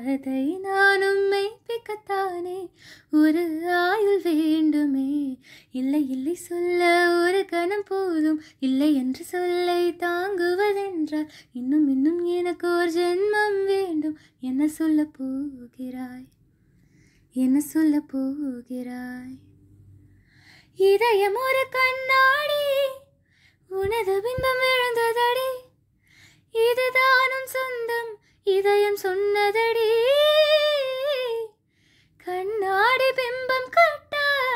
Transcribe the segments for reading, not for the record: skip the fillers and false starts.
அதை நானும் மெய்ப்பிக்கத்தானே ஒரு ஆயுள் வேண்டுமே. இல்லை இல்லை சொல்ல ஒரு கணம் போதும், இல்லை என்று சொல்லை தாங்குவதென்றால் இன்னும் இன்னும் எனக்கு ஒரு ஜென்மம் வேண்டும். என்ன சொல்ல போகிறாய், என்ன சொல்ல போகிறாய்? இதயம் ஒரு கண்ணாடி, உனது பிம்பம் விழுந்ததடி, இதுதானும் சொந்தம் இதயம் சொன்னதடி. கண்ணாடி பிம்பம் கட்ட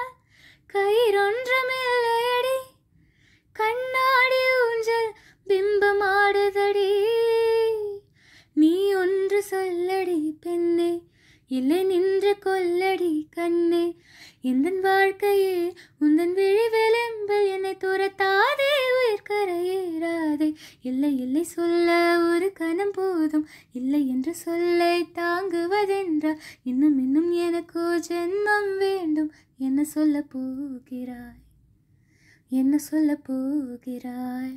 கயிறொன்றுமில்லையடி, கண்ணாடி ஊஞ்சல் பிம்பம் ஆடுதடி. நீ ஒன்று சொல்லடி பெண்ணே, இல்லை நின்று கொல்லடி கண்ணே. எந்தன் வாழ்க்கையே உந்தன் விழி விளிம்பில் என்னை துரத்தாதே, உயிர் கரையேறாதே. இல்லை இல்லை சொல்ல ஒரு கணம் போதும், இல்லை என்று சொல்லை தாங்குவதென்றால் இன்னும் இன்னும் எனக்கு ஜென்மம் வேண்டும். என்ன சொல்ல போகிறாய், என்ன சொல்ல போகிறாய்?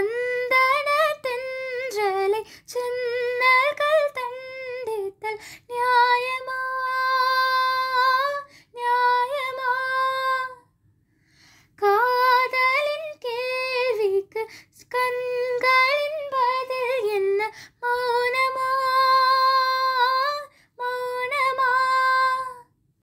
சந்தன தென்றலை சின்னல்கள் தண்டித்தல்